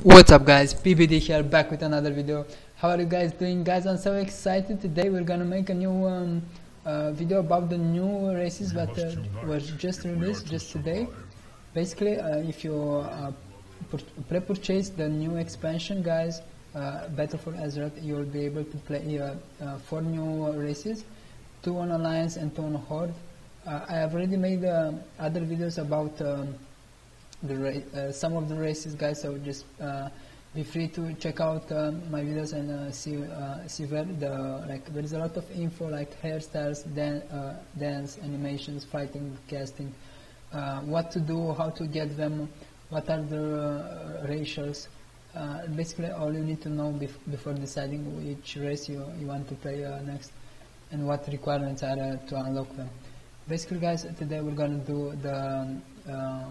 What's up guys, PBD here, back with another video. How are you guys doing? Guys, I'm so excited. Today we're gonna make a new video about the new races that was just released just today. Basically, if you pre-purchase the new expansion, guys, Battle for Azeroth, you'll be able to play 4 new races, 2 on Alliance and 2 on Horde. I have already made other videos about some of the races, guys, so just be free to check out my videos and see where there is a lot of info like hairstyles, dance, animations, fighting, casting, what to do, how to get them, what are the ratios, basically all you need to know before deciding which race you want to play next and what requirements are to unlock them. Basically, guys, today we're gonna do the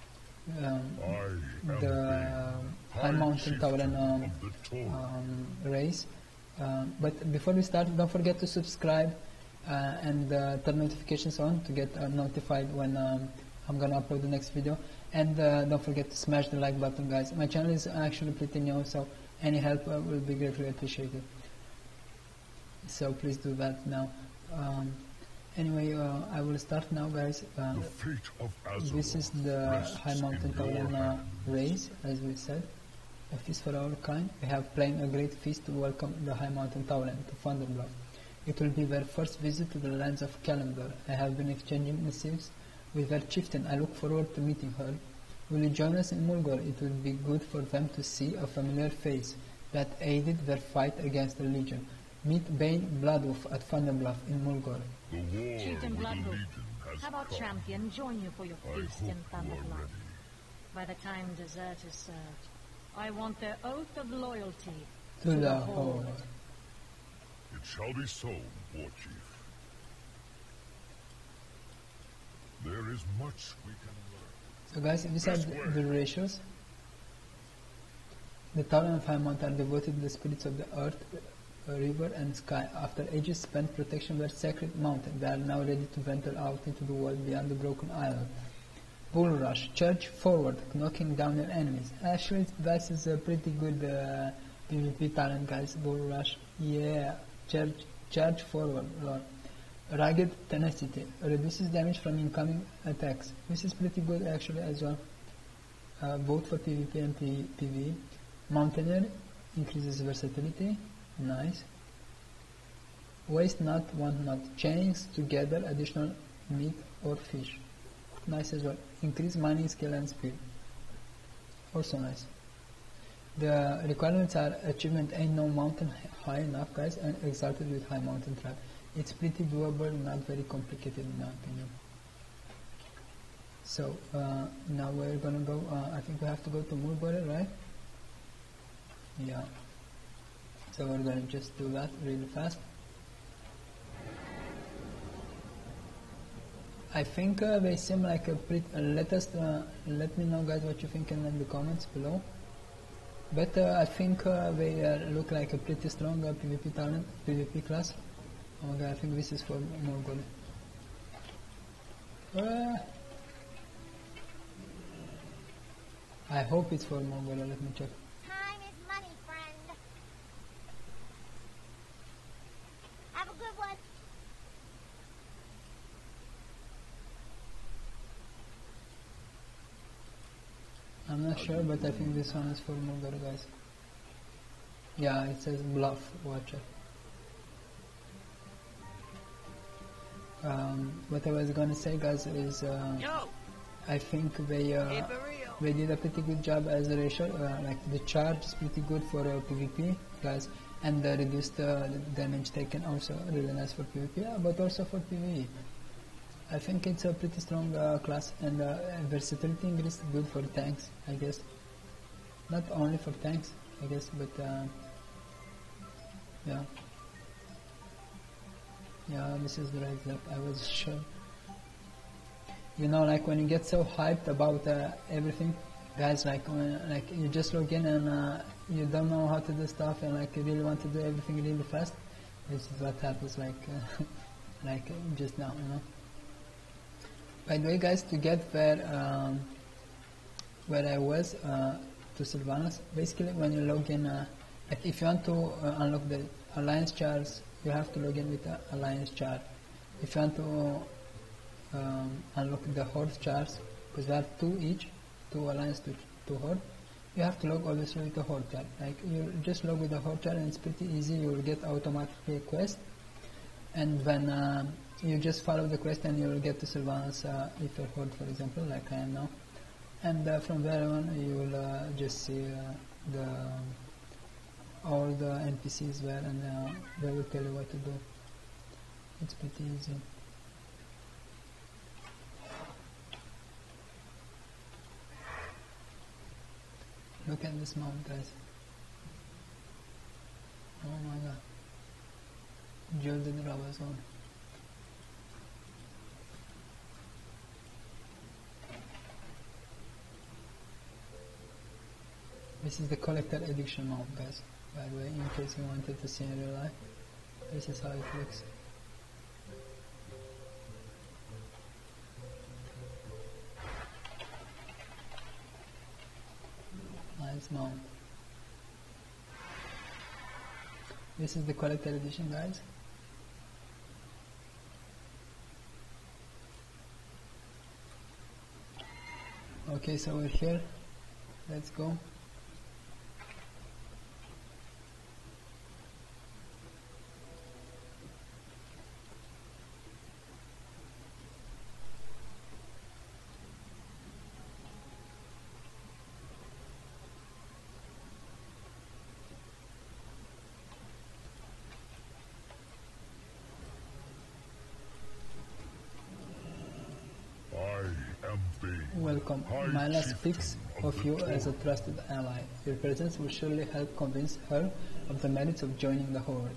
High Mountain Tauren race, but before we start, don't forget to subscribe and turn notifications on to get notified when I'm gonna upload the next video, and don't forget to smash the like button, guys. My channel is actually pretty new, so any help will be greatly appreciated, so please do that now. Anyway, I will start now, guys. This is the High Mountain Tauren race, as we said, a feast for our kind. We have planned a great feast to welcome the High Mountain Tauren to Thunderblood. It will be their first visit to the lands of Kalimdor. I have been exchanging missives with their chieftain. I look forward to meeting her. Will you join us in Mulgore? It will be good for them to see a familiar face that aided their fight against the Legion. Meet Bane Bloodwolf at Thunderbluff in Mulgore. Chieftain Bloodwolf, how about Champion join you for your feast in Thunderblood? By the time dessert is served, I want their oath of loyalty to the Horde. It shall be so, War Chief. There is much we can learn. So guys, these are the ratios. The Tauren of High Mountain are devoted to the spirits of the earth, river and sky. After ages spent protection their sacred mountain, they are now ready to venture out into the world beyond the Broken Island. Bull Rush, charge forward, knocking down your enemies. Actually, this is a pretty good PvP talent, guys. Bull Rush, yeah. Charge forward, Lord. Rugged Tenacity, reduces damage from incoming attacks. This is pretty good actually as well, both for PvP and PvE. Mountaineer, increases versatility. Nice. Waste not, want not. Chains together additional meat or fish. Nice as well. Increase mining skill and speed. Also nice. The requirements are achievement ain't no mountain high enough, guys, and exalted with High Mountain Tribe. It's pretty doable, not very complicated in my opinion. So now we're gonna go, I think we have to go to Mulgore, right? Yeah. So we're going to just do that really fast. I think they seem like a pretty, let me know, guys, what you think in the comments below. But I think they look like a pretty strong PvP talent, PvP class. Okay, I think this is for Mulgore. I hope it's for Mulgore, let me check. I'm not sure, but I think this one is for Mulgore, guys. Yeah, it says Bluff Watcher. What I was gonna say, guys, is I think they did a pretty good job as a ratio. Like the charge is pretty good for PvP, guys, and the reduced damage taken also really nice for PvP, but also for PvE. I think it's a pretty strong class, and versatility increase good for tanks, I guess. Not only for tanks, I guess, but yeah. Yeah, this is the right example, I was sure. You know, like when you get so hyped about everything, guys, like when you just log in and you don't know how to do stuff, and like you really want to do everything really fast, this is what happens, like like just now, you know. By the way, guys, to get where I was, to to Sylvanas. Basically, when you log in, like if you want to unlock the alliance chars, you have to log in with the alliance char. If you want to unlock the horde chars, because there are 2 each, 2 alliance, 2 horde, you have to log obviously with the horde char. Like you just log with the horde char and it's pretty easy. You will get automatically a quest, and when you just follow the quest and you will get to Sylvanas if you're horde, for example, like I am now. And from there on you will just see all the NPCs there, and they will tell you what to do. It's pretty easy. Look at this mount, guys. Oh my god. Jilted rubber zone. This is the collector edition mount, guys. By the way, in case you wanted to see in real life, this is how it looks. Nice mount. This is the collector edition, guys. Okay, so we're here. Let's go. Welcome. Myla speaks of you as a trusted ally. Your presence will surely help convince her of the merits of joining the Horde.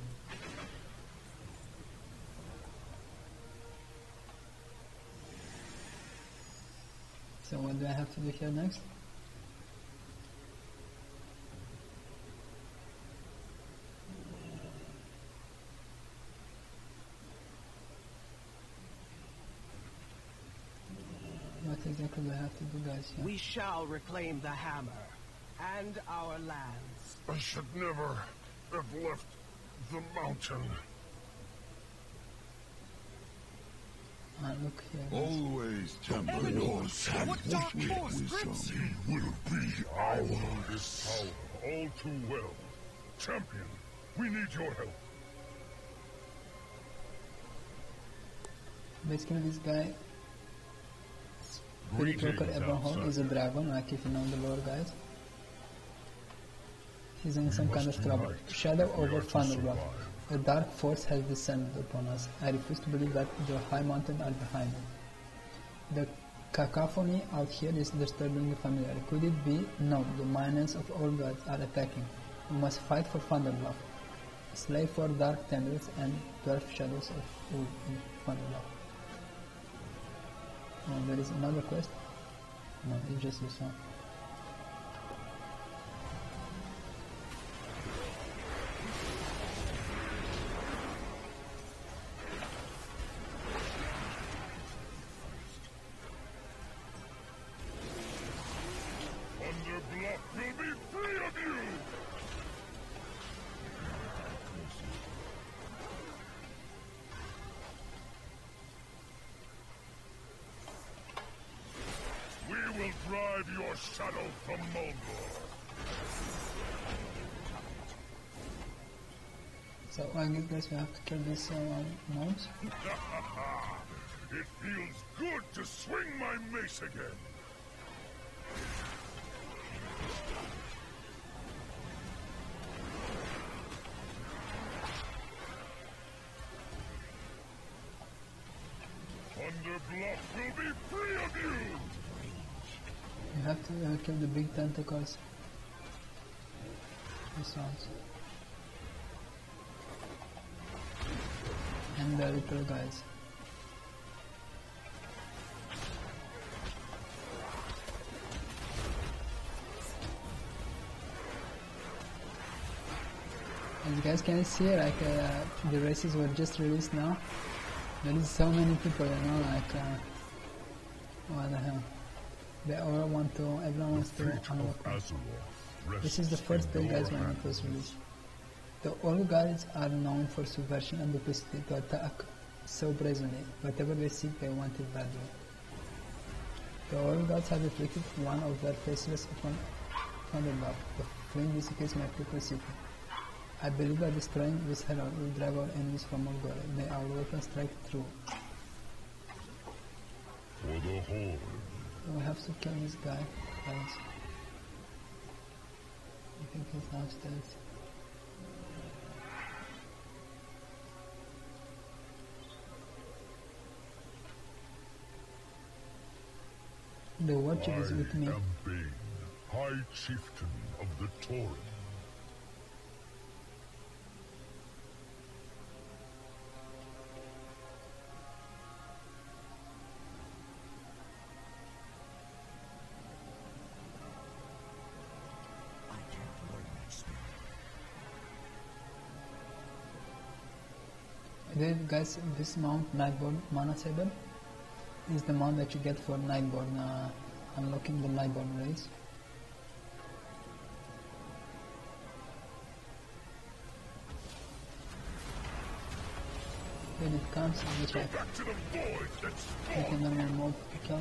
So what do I have to do here next? What exactly do I have to do, guys? Here? We shall reclaim the hammer and our lands. I should never have left the mountain. Look here, guys. Always temper yours and What dark force grips you? He will be our this power all too well. Champion, we need your help. Basically, this guy, Spirit Walker Ebonhorn, is a dragon, like if you know the lore, guys. He's in some kind of trouble. Shadow over Thunderblock. A dark force has descended upon us. I refuse to believe that the High Mountain are behind it. The cacophony out here is disturbingly familiar. Could it be? No, the miners of all gods are attacking. We must fight for Thunderbluff. Slay for dark tendrils and 12 shadows of Ur in Thunderbluff. Oh, there is another quest? No, it's just this one. Thunderblock will be free of you! We will drive your shadow from Moldor. So I guess we have to kill these mobs. It feels good to swing my mace again. Thunderblock will be free of you! You have to kill the big tentacles. This ones. And the little guys. As you guys can see, like the races were just released now. There is so many people, you know, like what the hell. They all want to, everyone wants to unlock. Azeroth This is the first day, guys, when it was released. The old guards are known for subversion and duplicity to attack so brazenly. Whatever they seek, they want it badly. The old gods have inflicted one of their faceless upon Thunderblock. The flame desecrates my people's city. I believe that destroying this herald will drive our enemies from Morgora. May our weapons strike true. For the Horde. We have to kill this guy, guys. I think he's downstairs. The watcher is with me. I am Bane, High Chieftain of the Torrent. Then, guys, this mount, Nightborn Mana Saber, is the mount that you get for Nightborn, unlocking the Nightborn race. When it comes, it's like Back to the void that's like a normal mode kill.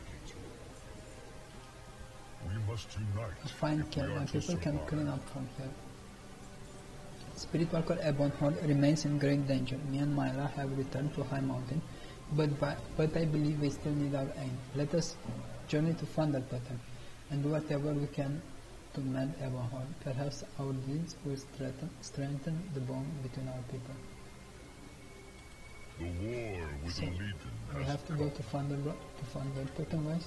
We must unite. A fine if kill, we are and to people can survive. clean up from here. Spirit Walker Ebon Horde remains in great danger. Me and Myra have returned to High Mountain, but I believe we still need our aim. Let us journey to Thunder Totem and do whatever we can to mend Ebon Horde. Perhaps our deeds will strengthen the bond between our people. The war with So, the Legion We has have to go to Thunder Totem, guys.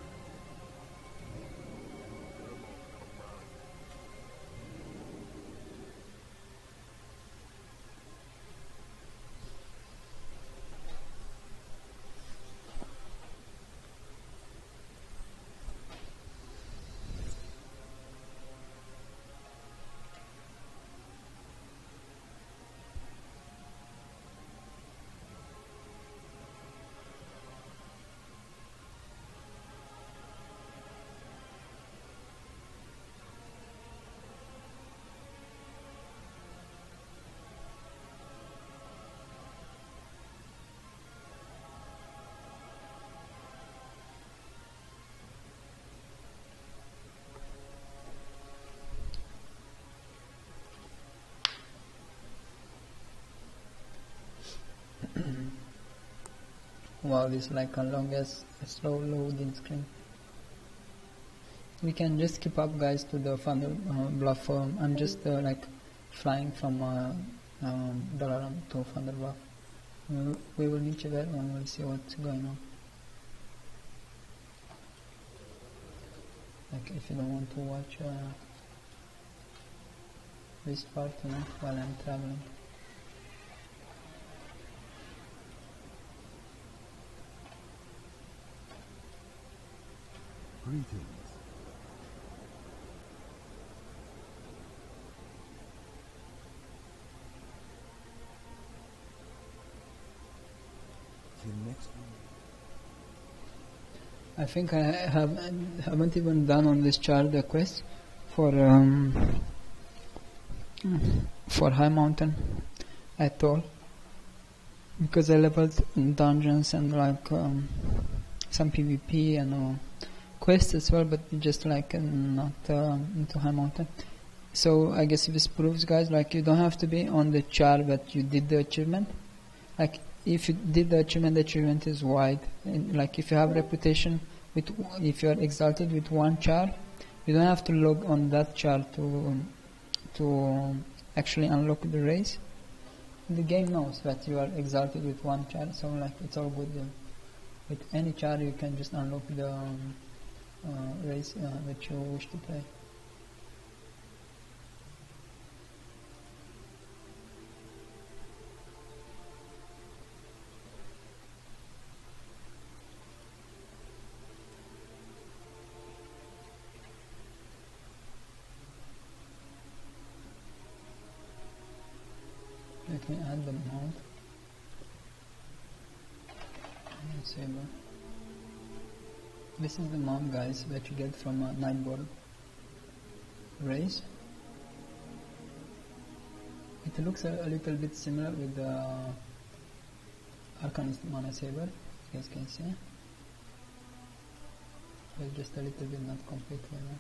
Wow, this is like a longest slow loading screen. We can just keep up, guys, to the Thunder Bluff. I'm just like flying from Dalaran to Thunder Bluff. We will meet you there and we'll see what's going on. Like, if you don't want to watch this part, while I'm traveling. Greetings. Till next week. I think I haven't even done on this chart the quest for High Mountain at all, because I leveled in dungeons and like some PvP and quests as well, but just like not into High Mountain. So I guess this proves, guys, like you don't have to be on the chart that you did the achievement. Like if you did the achievement is wide. And like if you have reputation if you are exalted with one char, you don't have to log on that char to actually unlock the race. The game knows that you are exalted with one char, so like it's all good. With any char you can just unlock the race that you wish to play. Let me add the mount. Saber. This is the mount, guys, that you get from Nightborn. race. It looks a little bit similar with the Arcanist Mana Saber, you guys can see. But just a little bit, not completely. No?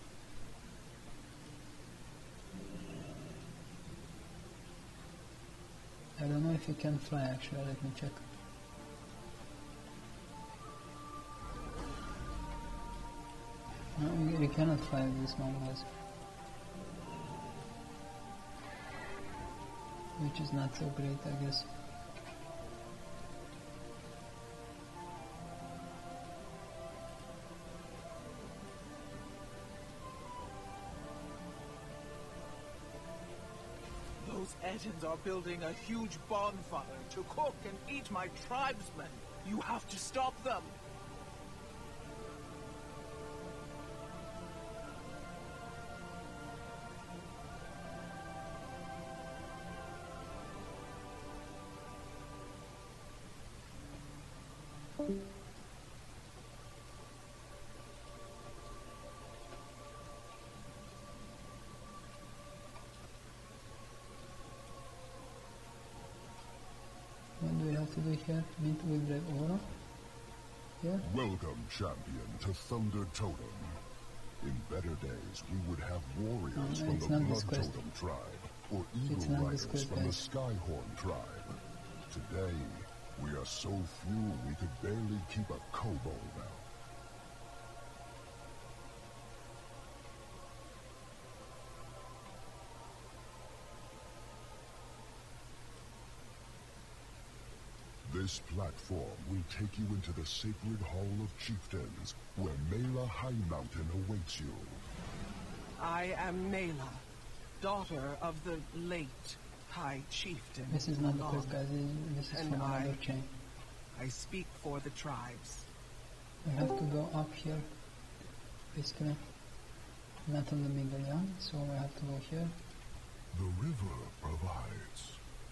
I don't know if you can fly actually, let me check. No, we cannot fly with this one, guys. Which is not so great, I guess. Those Ettins are building a huge bonfire to cook and eat my tribesmen. You have to stop them. What do we have to do here? Meet with Brave Aura? Yeah? Welcome, champion, to Thunder Totem. In better days, we would have warriors No, from it's the not this Blood quest. Totem tribe, or It's Eagle not this Riders quest, from the guys. Skyhorn tribe. Today, we are so few we could barely keep a kobold out. This platform will take you into the sacred Hall of Chieftains, where Mela High Mountain awaits you. I am Mela, daughter of the late High Chieftain. This is not the Long. quest, guys. This is And from I- another chain. I speak for the tribes. We have to go up here, basically. Not in the middle, yeah? So we have to go here. The river provides.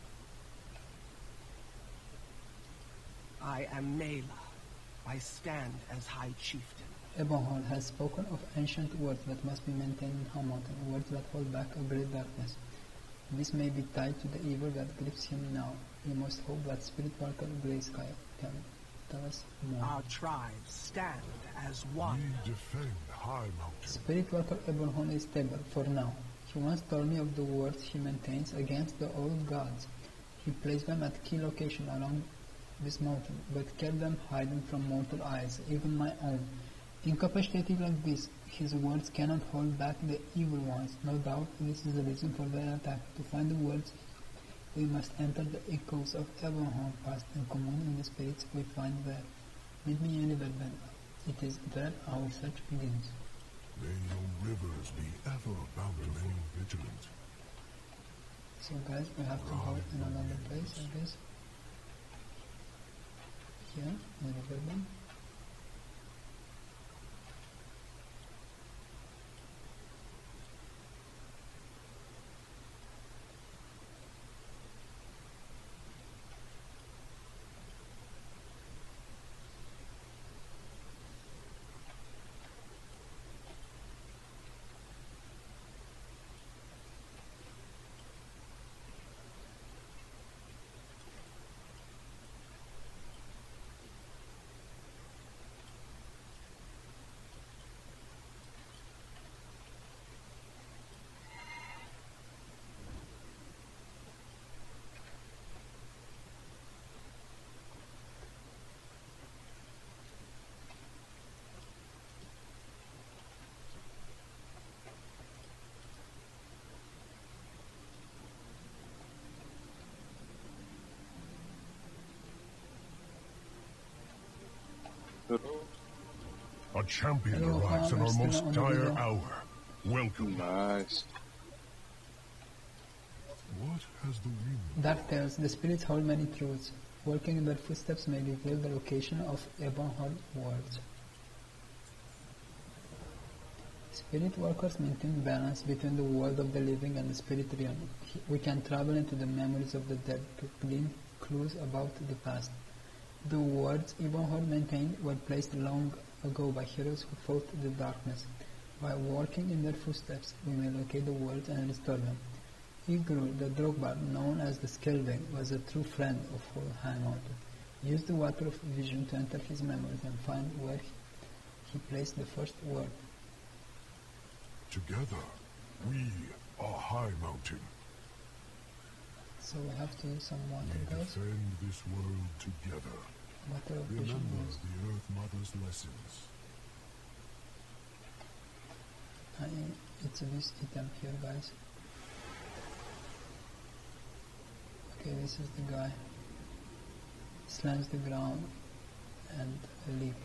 I am Mela. I stand as High Chieftain. Ebonhorn has spoken of ancient words that must be maintained in High Mountain, words that hold back a great darkness. This may be tied to the evil that grips him now. We must hope that Spirit Walker Greysky can tell us more. Our tribes stand as one. We defend High Mountain. Spirit Walker Ebonhorn is stable, for now. He once told me of the words he maintains against the old gods. He placed them at key locations along this mountain, but kept them hidden from mortal eyes, even my own. Incapacitated like this, his words cannot hold back the evil ones. No doubt this is the reason for their attack. To find the words, we must enter the echoes of Ebonhorn past and commune with the spirits we find there. Meet me anywhere then. It is there our search begins. May your rivers be ever bountiful, vigilant. So guys, we have to go in another place, I guess. Here, in the river then. A champion Hello, arrives in we're our still most on the dire video. hour. Welcome. Nice. What has the wind? Dark Tales, the spirits hold many truths. Walking in their footsteps may reveal the location of Ebonhorn worlds. Spirit workers maintain balance between the world of the living and the spirit realm. We can travel into the memories of the dead to glean clues about the past. The words Ebonhorn maintained were placed long ago by heroes who fought the darkness. By walking in their footsteps, we may locate the world and restore them. Igru, the Drogbard, known as the Skelving, was a true friend of High Mountain. He used the Water of Vision to enter his memories and find where he placed the first word. Together, we are High Mountain. So we have to use some water, We guys. defend this world together. Water of Vision Remember is... the Earth Mother's lessons. It's this item here, guys. Okay, this is the guy. Slams the ground and a leap.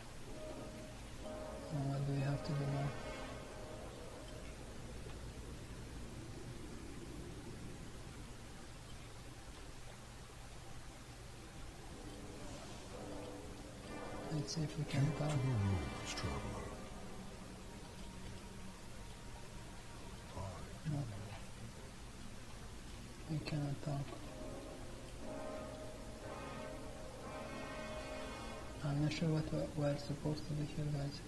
And what do we have to do now? Let's see if we can Keep to talk. the rules, traveler. No. We cannot talk. I'm not sure what we're supposed to do here, guys.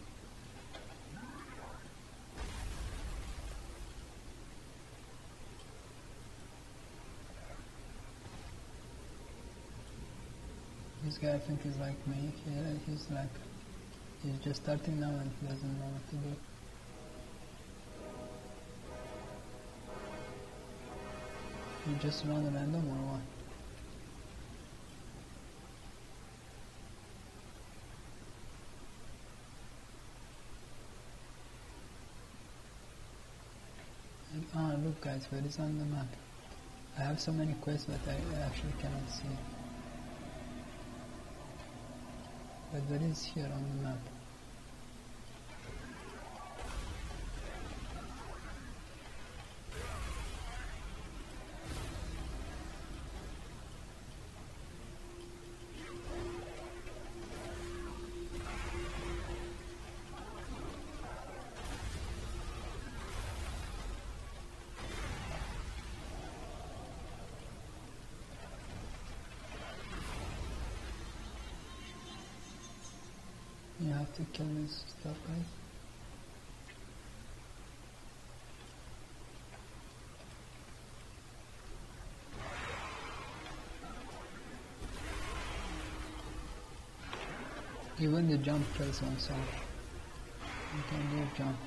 This guy, I think, is like me. He's just starting now and he doesn't know what to do. You just run random or what? Look guys, where is on the map? I have so many quests but I actually cannot see. But there is here on the map. You have to kill this stuff, guys. Even the jump kills one, so you can do a jump.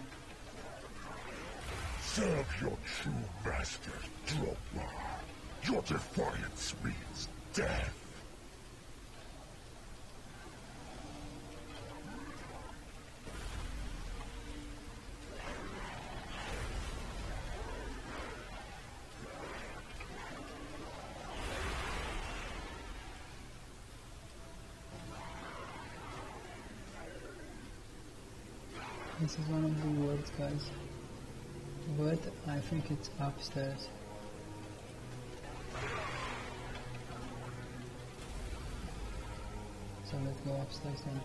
Serve your true master, Drogba. Your defiance means death. This is one of the words, guys. But I think it's upstairs. So let's go upstairs then.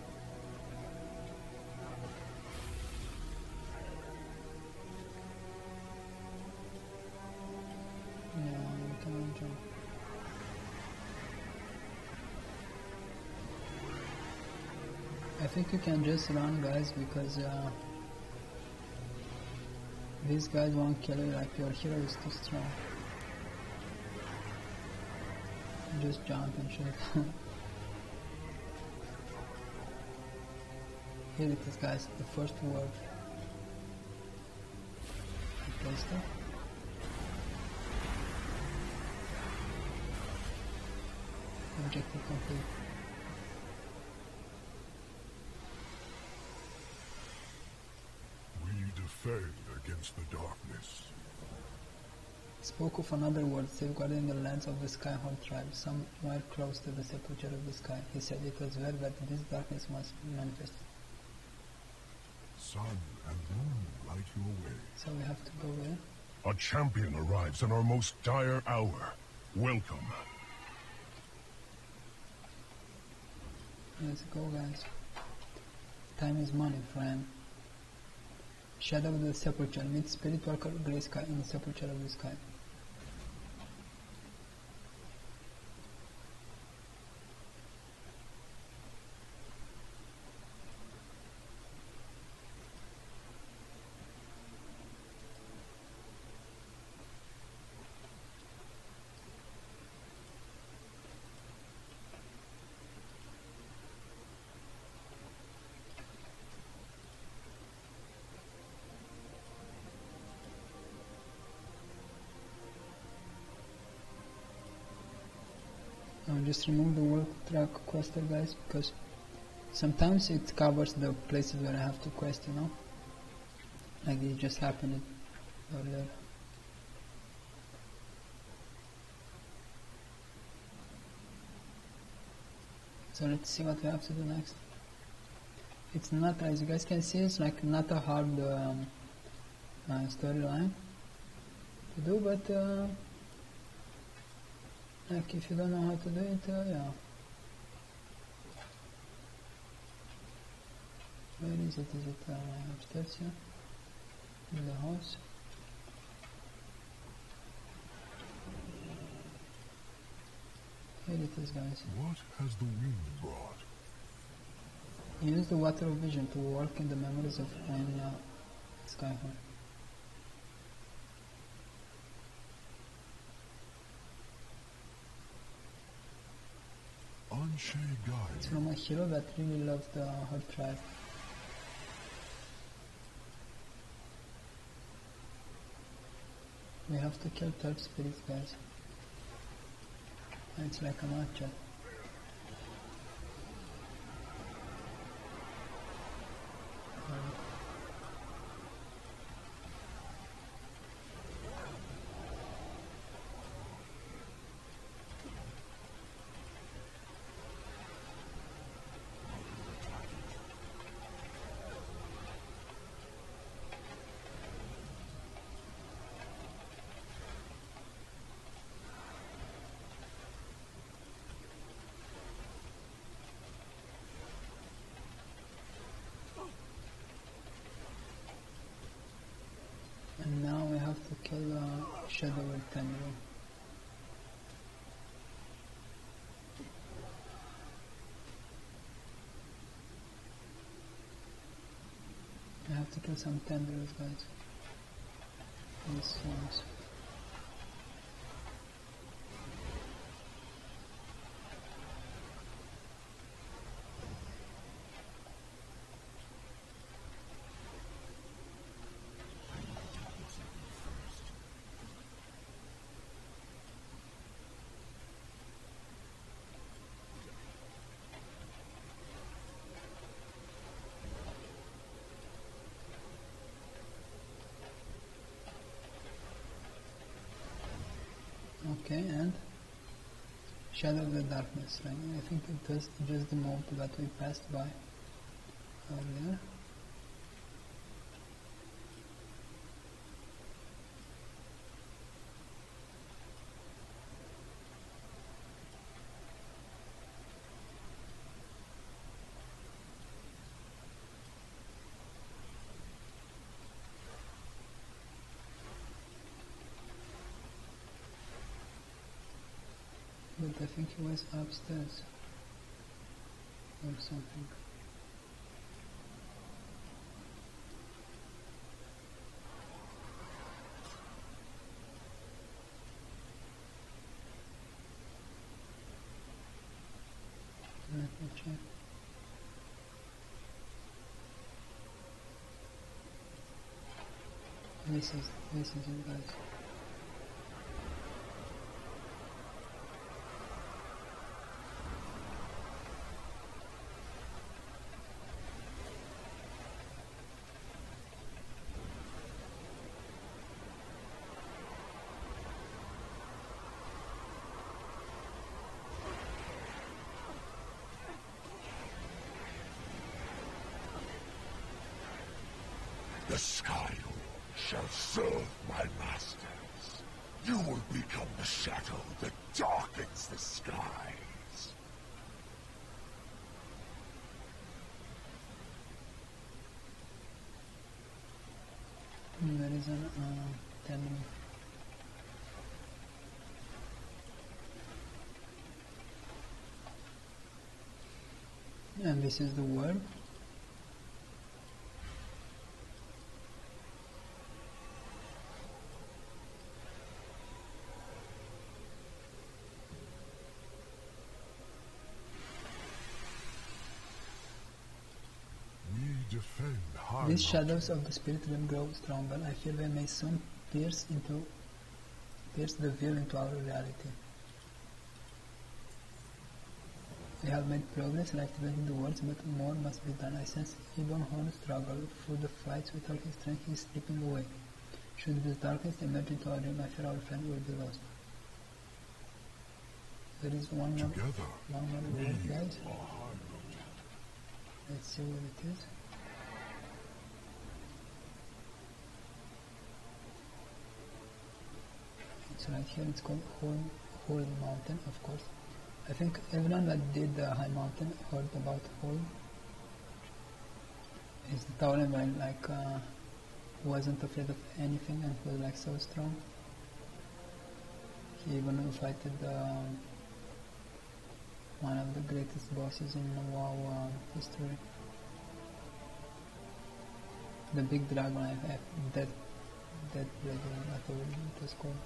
Yeah, we cannot jump. I think you can just run, guys, because these guys won't kill you. Like, your hero is too strong. Just jump and shoot. Here it is, guys, the first word. I placed it. Objective complete. We defend against the darkness. Spoke of another world, safeguarding the lands of the Skyhold tribe, somewhere close to the sepulchre of the sky. He said it was there that this darkness must manifest. Sun and moon light your way. So we have to go there. A champion arrives in our most dire hour. Welcome. Let's go, guys. Time is money, friend. Shadow of the Sepulchre. Meet Spirit Walker Greysky in the Sepulchre of the Sky. just remove the work track quester, guys, because sometimes it covers the places where I have to quest, you know, like it just happened earlier. So let's see what we have to do next. It's not, as you guys can see, it's like not a hard storyline to do, but like if you don't know how to do it, yeah. Where is it? Is it upstairs here? In the house? Here it is, guys. What has the wind brought? Use the water of vision to work in the memories of Anya Skyhorn. Anshe Guide. It's from a hero that really loved her tribe. We have to kill third spirits, guys. It's like a matcha. And now we have to kill Shadow Rectangle. I have to kill some tendrils, guys. These ones. Okay, and Shadow of the Darkness, right? I think it was just the mob that we passed by earlier. But I think he was upstairs or something. Let me check. This is it, guys. The Skyhorn shall serve my masters. You will become the shadow that darkens the skies. There is an tendril. And this is the worm. These shadows of the spirit realm grow stronger. I feel they may soon pierce the veil into our reality. We have made progress in activating the words, but more must be done. I sense Ivanhoe struggle through the fights with all his strength. He is slipping away. Should this darkness emerge into our realm, I fear our friend will be lost. There is one more word, guys. Let's see what it is. It's right here. It's called Whole Mountain, of course. I think everyone that did the High Mountain heard about Whole. It's the tower and wasn't afraid of anything and was like so strong. He even fought one of the greatest bosses in WoW history. The big dragon, Dead Dragon, whatever it was called.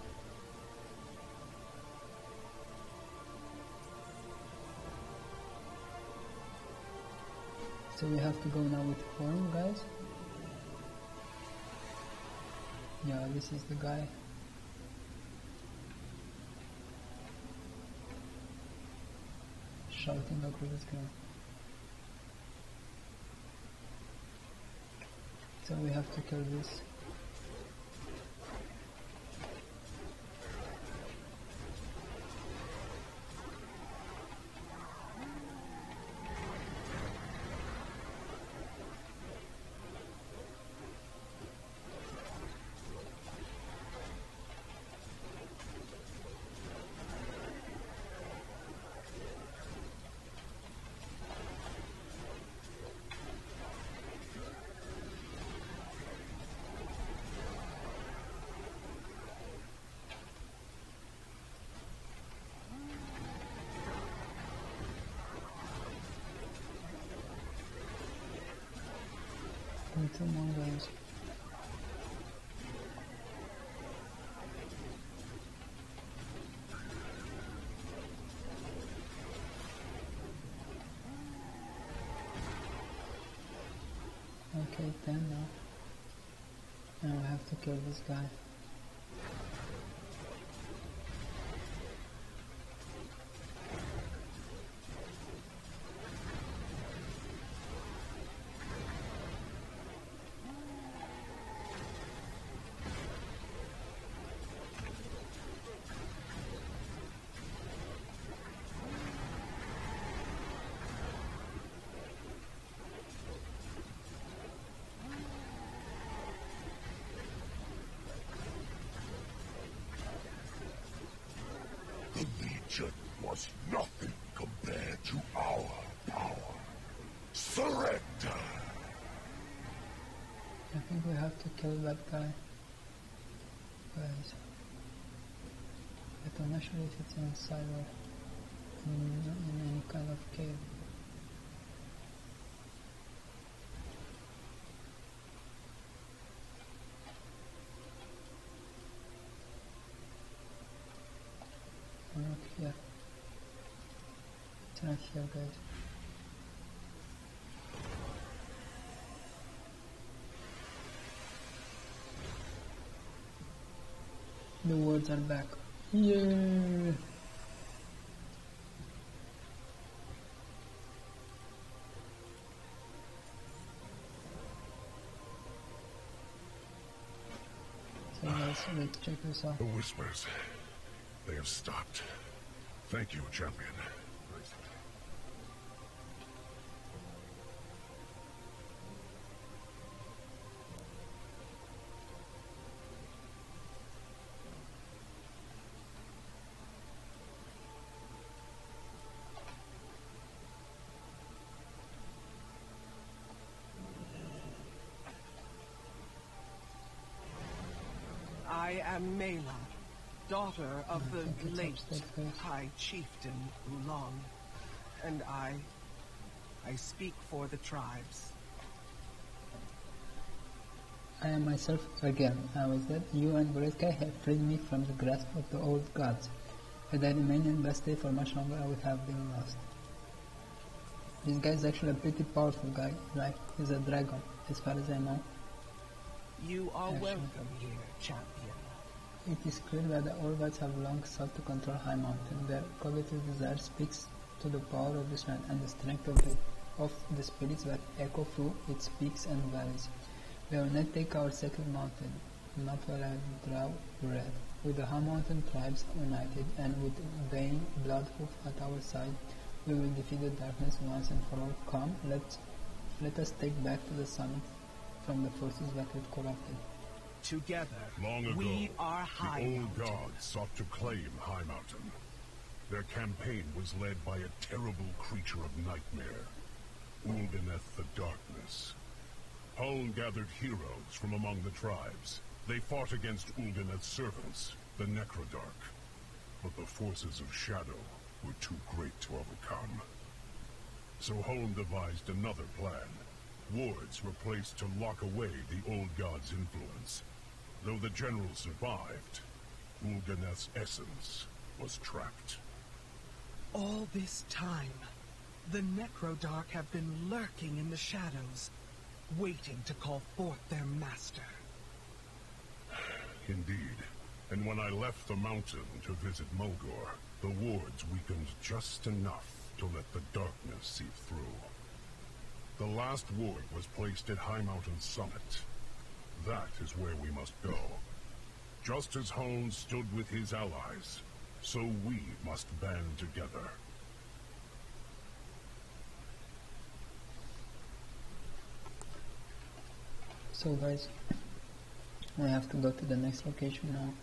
So we have to go now with Horn, guys. Yeah, this is the guy. Shouting across the screen. So we have to kill this. Two more guys. Okay, 10 now. Now we have to kill this guy. The Legion was nothing compared to our power. Surrender! I think we have to kill that guy. Guys. But I'm not sure if it's inside or in any kind of cave. Not here. It's not here, guys. The words are back. Yeah. So guys, let's check this out. The whispers. They have stopped. Thank you, champion. I am Mela, daughter of the late High Chieftain Oolong, and I speak for the tribes. I am myself again. I was dead. You and Goretzka have freed me from the grasp of the old gods. Had I remained in that state for much longer, I would have been lost. This guy is actually a pretty powerful guy, right? He's a dragon, as far as I know. You are welcome here, champion. It is clear that the old gods have long sought to control High Mountain. Their covetous desire speaks to the power of this land and the strength of the spirits that echo through its peaks and valleys. We will not take our sacred mountain, not while I draw breath. With the High Mountain tribes united and with Bane Bloodhoof at our side, we will defeat the darkness once and for all. Come, let us take back to the summit from the forces that it corrupted. Together, Long ago, we are High the old Mountain. gods sought to claim High Mountain. Their campaign was led by a terrible creature of nightmare, Ulganeth the Darkness. Huln gathered heroes from among the tribes. They fought against Ulganeth's servants, the Necrodark. But the forces of Shadow were too great to overcome. So Huln devised another plan. Wards were placed to lock away the old god's influence. Though the general survived, Ulganeth's essence was trapped. All this time, the Necrodark have been lurking in the shadows, waiting to call forth their master. Indeed. And when I left the mountain to visit Mulgore, the wards weakened just enough to let the darkness seep through. The last ward was placed at High Mountain's summit. That is where we must go. Just as Huln stood with his allies, so we must band together. So guys, we have to go to the next location now.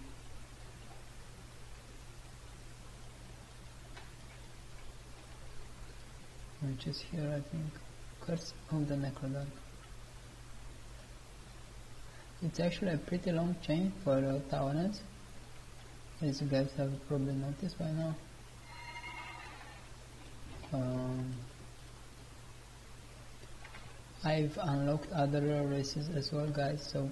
Which is here, I think. Curse of the Necrodark. It's actually a pretty long chain for Taurens, as you guys have probably noticed by now. I've unlocked other races as well, guys, so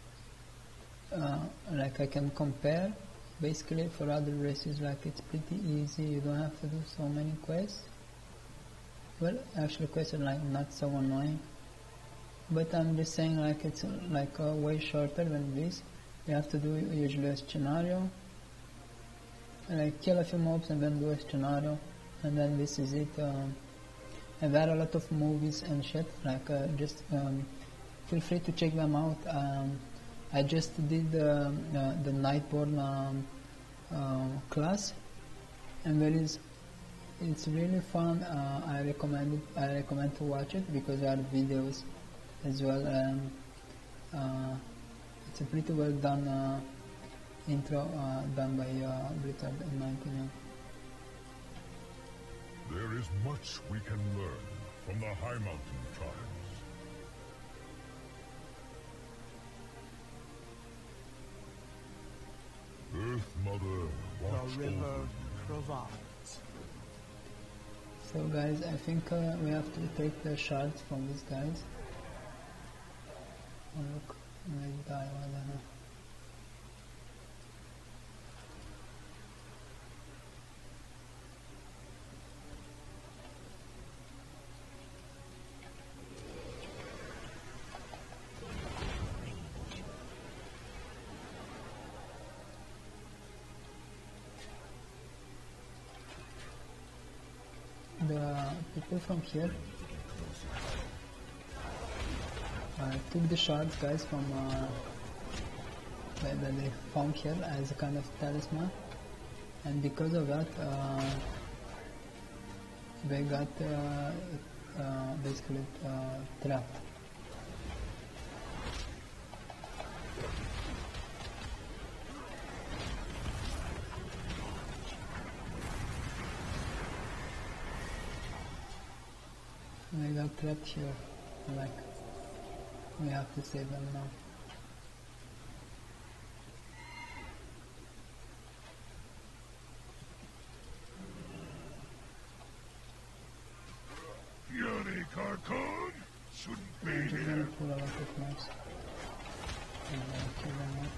like I can compare. Basically for other races, like, it's pretty easy, you don't have to do so many quests. Well, actually quests are like not so annoying, but I'm just saying, like, it's like way shorter than this. You have to do usually a scenario, like kill a few mobs and then do a scenario, and then this is it. And there are a lot of movies and shit, like just feel free to check them out. I just did the Nightborn class, and it's really fun. I recommend to watch it because there are videos as well, and it's a pretty well done intro done by Blizzard in my opinion. There is much we can learn from the High Mountain tribes. Earth Mother, watch The river over you. provides. So guys, I think we have to take the shards from these guys. Oh look, I die, I don't know. The people from here took the shards, guys, from that they found here as a kind of talisman, and because of that they got basically trapped. They got trapped here, like, we have to save them now. Yuri Karkon shouldn't be I'm just gonna here. pull a lot of knives and kill them all.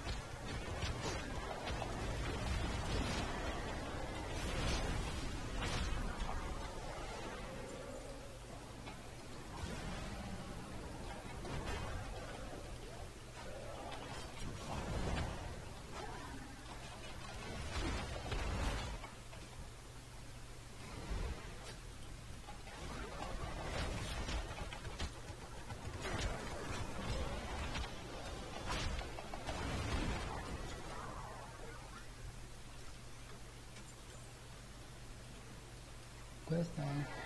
ăsta.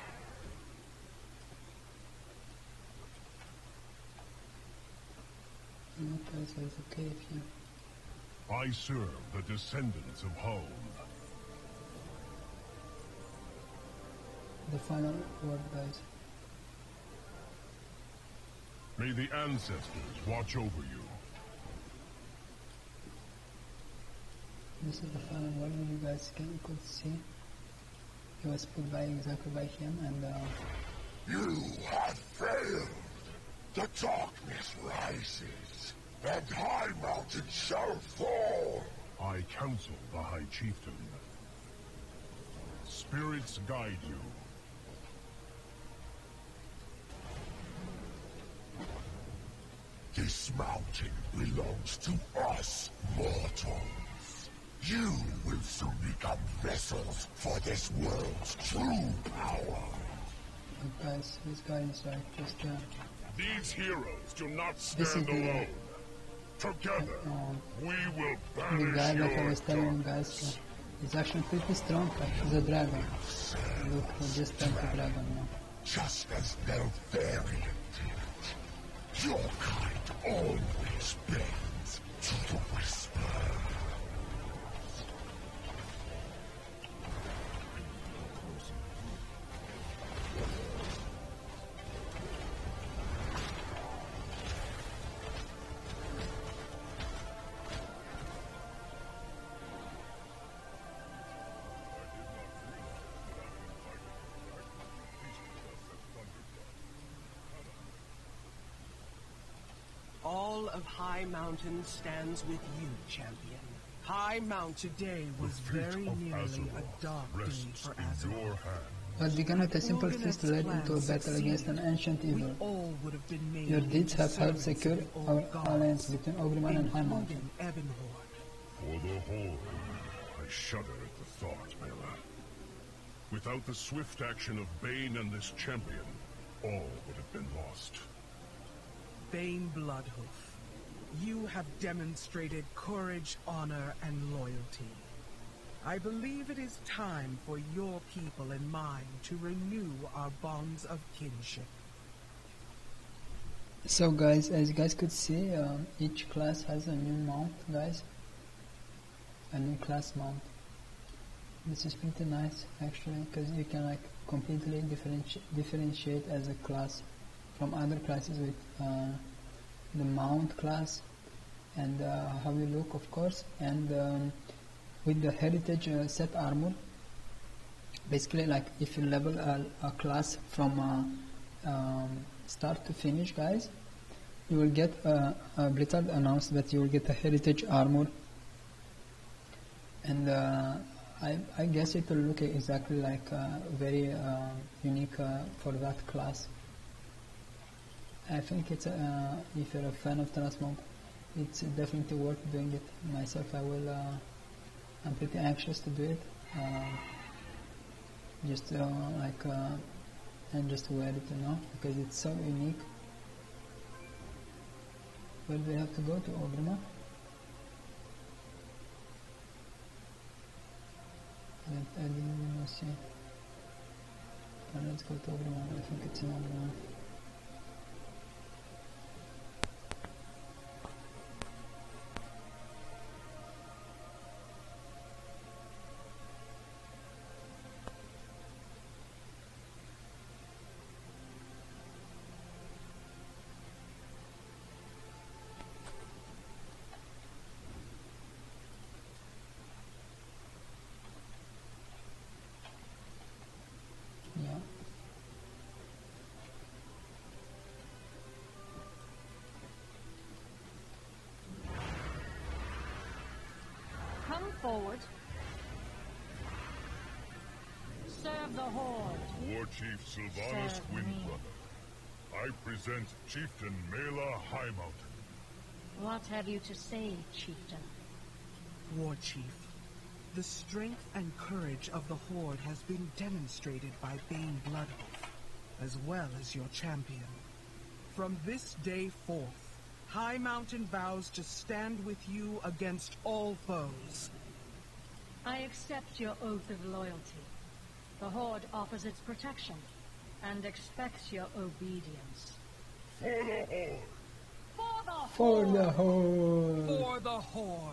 Okay, so it's okay if you... I serve the descendants of Huln. The final word, guys. May the ancestors watch over you. This is the final word. You guys could see. It was put by exactly by him, and You have failed. The darkness rises, and High Mountain shall fall. I counsel the High Chieftain. Spirits guide you. This mountain belongs to us, mortals. You will soon become vessels for this world's true power. guys, this guy is like just. These heroes do not This is stand the, alone. Together, we will the banish guy that I your was telling you darkness. guys. He's actually pretty strong. Like he's a dragon. Look, he just turned to dragon now. Just as Neltharion did. Your kind always bends to the whisper. All of High Mountain stands with you, champion. High Mount today was very nearly a dark day for Azeroth. But we cannot a simple fist led into a battle against an ancient evil. All would have been made Your deeds have helped servants secure of the old our gods, alliance between Ogrimmar and High Mountain. including Ebonhorde. For the Horde, I shudder at the thought, Mela. Without the swift action of Bane and this champion, all would have been lost. Bane Bloodhoof, you have demonstrated courage, honor, and loyalty. I believe it is time for your people and mine to renew our bonds of kinship. So guys, as you guys could see, each class has a new mount, guys. A new class mount. This is pretty nice, actually, because you can like completely differentiate as a class from other classes with the mount class and how you look, of course, and with the heritage set armor. Basically, like if you level a class from start to finish, guys, you will get Blizzard announced that you will get a heritage armor, and I guess it will look exactly like very unique for that class. I think it's if you're a fan of Transmog, it's definitely worth doing it. Myself, I'm pretty anxious to do it. Just and just wear it, because it's so unique. Where do we have to go to, Ogrimmar? I didn't even see. Let's go to Ogrimmar. I think it's in Ogrimmar. Yeah. Come forward. Serve the Horde. War Chief Sylvanas Serve me. Windbrother. I present Chieftain Mela Highmountain. What have you to say, Chieftain? War Chief, the strength and courage of the Horde has been demonstrated by Bane Bloodhoof, as well as your champion. From this day forth, High Mountain vows to stand with you against all foes. I accept your oath of loyalty. The Horde offers its protection and expects your obedience. For the Horde! For the For the Horde! For the Horde!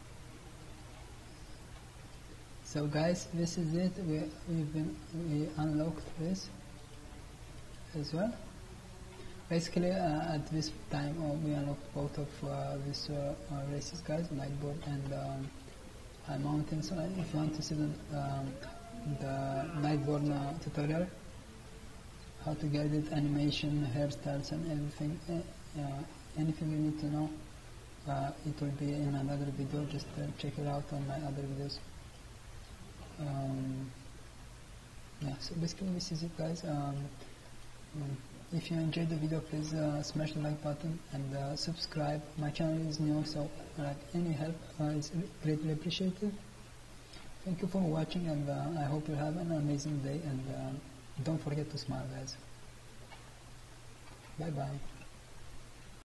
So guys, this is it. We unlocked this as well. Basically, at this time, we unlocked both of these races, guys, Nightborn and High Mountain. So if you want to see the Nightborn tutorial, how to get it, animation, hairstyles, and everything, anything you need to know, it will be in another video. Just check it out on my other videos. Yeah, so basically this is it, guys. If you enjoyed the video, please smash the like button and subscribe. My channel is new, so any help is greatly appreciated. Thank you for watching, and I hope you have an amazing day, and don't forget to smile, guys. Bye bye.